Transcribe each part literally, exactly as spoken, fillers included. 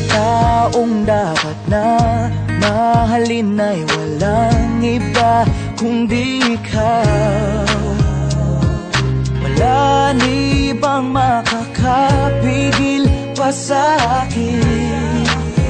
taong dapat na mahalin ay walang iba kundi ikaw. Wala ni ibang makakapigil pa sa'kin.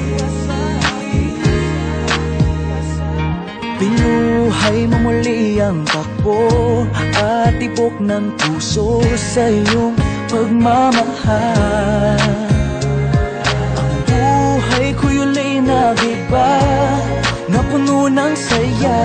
Pinuhay mo muli ang takbo at tibok ng puso sa iyong pagmamahal. Ang buhay ko'y ulit nag-iba na puno ng saya.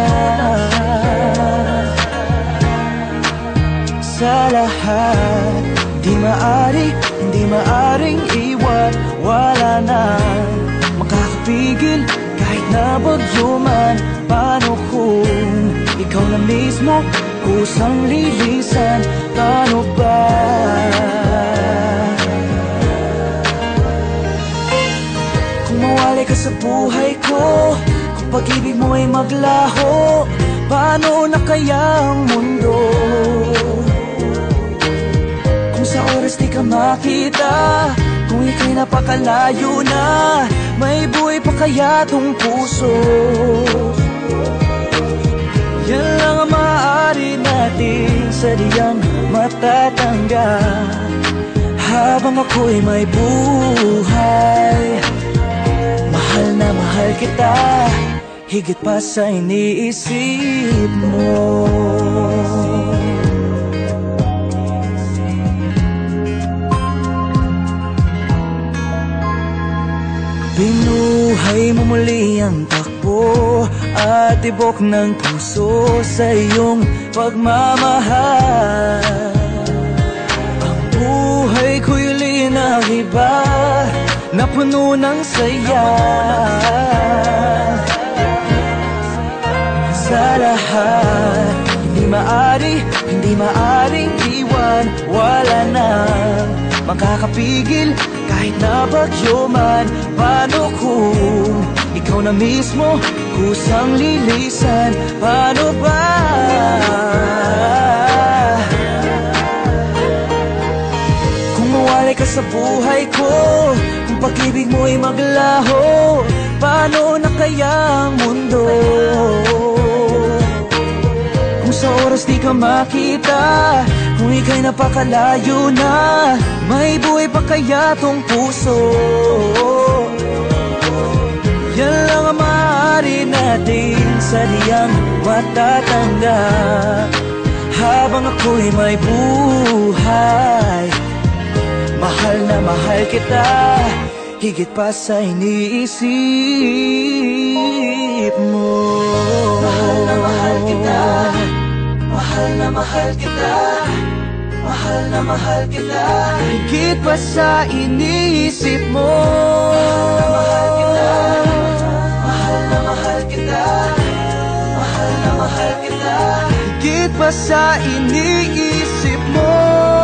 Sa lahat, di maari, hindi maaring iwan. Wala na makakapigil kahit na bagyo man. Paano kung ikaw na mismo kusang lilisan? Paano ba? Kung mawali ka sa buhay ko, kung pag-ibig mo ay maglaho, paano na kaya ang mundo? Kung sa oras di ka makita, kung ika'y napakalayo na, may buhay pa kaya tong puso? Yan lang ang maaari natin sadyang matatanggap habang ako'y may buhay. Mahal na mahal kita, higit pa sa iniisip mo. Binuhay mo muli ang takbo at tibok ng puso sa iyong pagmamahal. Ang buhay ko'y uli nag-iba na puno ng saya. Sa lahat, hindi maari, hindi maaring iwan. Wala nang makakapigil kahit na bagyo man. Paano kung ikaw na mismo kusang lilisan? Paano ba? Kung mawali ka sa buhay ko, kung pag-ibig mo ay maglaho, paano na kaya ang mundo? Kung sa oras di ka makita, kung ika'y napakalayo na, may buhay pa kaya tong puso? Yan lang ang maaari natin sadyang matatanggap habang ako'y may buhay. Mahal na mahal kita, higit pa sa iniisip mo. Mahal na mahal kita, mahal na mahal kita, mahal na mahal kita, higit pa sa iniisip mo. Mahal na mahal kita, mahal na mahal kita, mahal na mahal kita, higit pa sa iniisip mo.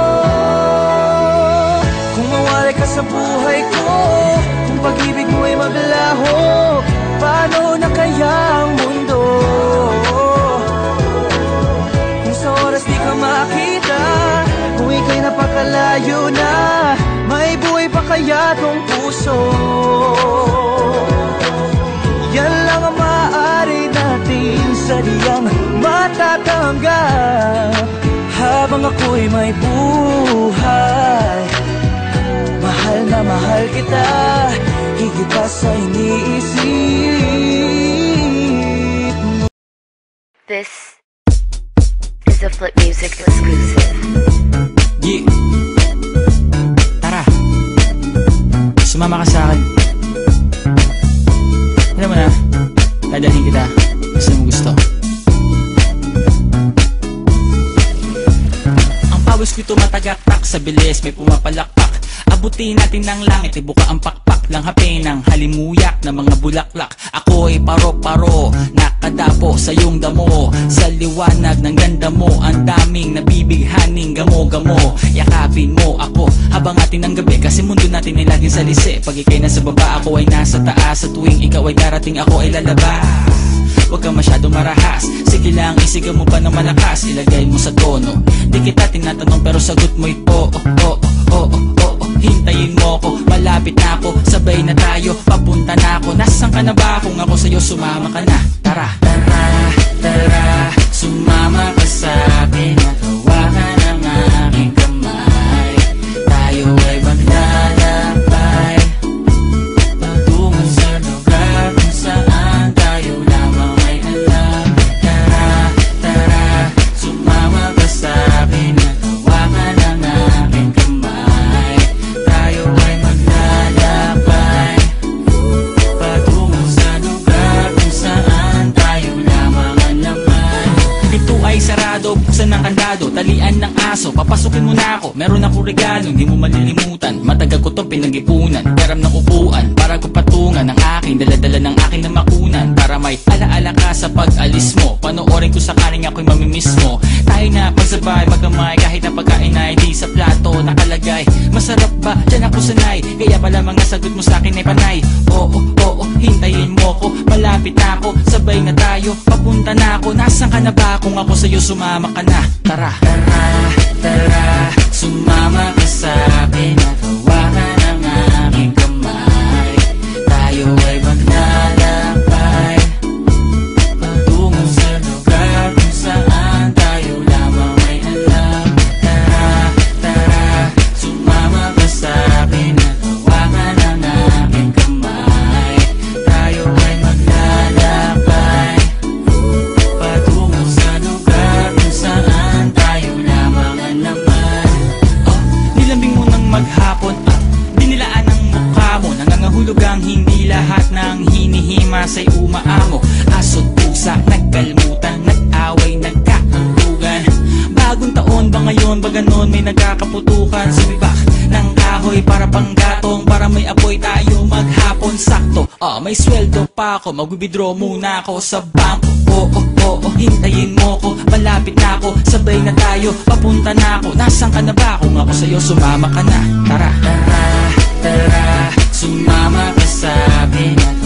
Kung mawali ka sa buhay ko, kung pag-ibig mo ay maglaho, paano na kaya ang mundo? Kung sa oras di ka makita, kung ika'y napakalayo na, may buhay pa kaya tong puso? Yan lang ang maaari natin sadyang matatanggap habang ako'y may buhay. Mahal na mahal kita, higit pa sa iniisip mo. This is a Flip Music exclusive. Yeah. Tara, sumama ka sa akin. Alam mo na, dadalhin kita kasi mo gusto. Ang pawis ko'y tumatagaktak sa bilis, may pumapalakpak. Abutin natin ng langit, ibuka ang pakpak lang hapin ng halimuyak na mga bulaklak. Ako'y paro-paro, nakadapo sa iyong damo. Sa liwanag ng ganda mo, ang daming nabibighaning gamo-gamo. Yakapin mo ako habang atin ng gabi, kasi mundo natin ay laging salisi. Pag ika'y nasa baba, ako ay nasa taas. Sa tuwing ikaw ay darating, ako ay lalabas. Huwag ka masyadong marahas, sige lang isigaw mo pa ng malakas. Ilagay mo sa tono, di kita tinatanong pero sagot mo ito. Oh, oh, oh, oo, oo, hintayin mo ko. Malapit na ako, sabay na tayo, papunta na ako. Nasaan ka na ba? Kung ako sa'yo, sumama ka na. Tara, tara, tara, sumama ka sa'kin at hawakan ang aking kamay. Tayo ay maglalakbay patungo sa lugar kung saan tayo lamang ay alam. Tara, tara, sumama ka sa'kin at hawakan ang aking kamay. Tayo ay maglalakbay patungo sa lugar kung saan tayo lamang ang laman. Pinto ay sarado, buksan ng kandado, talian ng aso, papasukin mo na ako. Meron akong regalo, hindi mo malilimutan. Matagal ko tong pinag-ipunan, peram ng upuan para ko patungan ng aking daladala ng aking na makunan. Para may alaala ka sa pag-alis mo, panoorin ko sakaling ako'y mamimiss mo. Tayo na pagsabay, magamay, kahit na pagkain ay di sa plato nakalagay. Masarap ba? Diyan ako sanay, kaya pala mga sagot mo sa'kin ay panay. Oo, oo, hintayin mo ko, malapit na ako, sabay na tayo, papunta na ako. Nasaan ka na ba? Kung ako sa'yo, sumama ka na. Tara, tara, tara, sumama ka sa'kin at hawakan ang aking kamay. Tayo ay maglalakbay patungo sa lugar kung saan tayo lamang ay alam. Tara, tara, sumama ka sa'kin at hawakan ang aking kamay. Tayo ay maglalakbay patungo sa lugar kung saan tayo lamang ang laman. Oh, nilambing mo ng maghapon at dinilaan ang mukha mo. Nangangahulog ang hindi lahat ng hinihimasay umaamo. Aso't pusa, nagkalmutan, nag-away, nagkakatugan. Bagong taon ba ngayon, ba ganon may nagkakaputukan? Sumibak ng kahoy para panggatong, para may apoy tayo maghapon. Sakto, ah, may sweldo pa ako, mag-withdraw muna ako sa bangko. Oo, oo, oo, hintayin mo ko, malapit na ako, sabay na tayo, papunta na ako. Nasaan ka na ba? Kung ako sa'yo, sumama ka na. Tara, tara, tara, sumama ka sa'kin at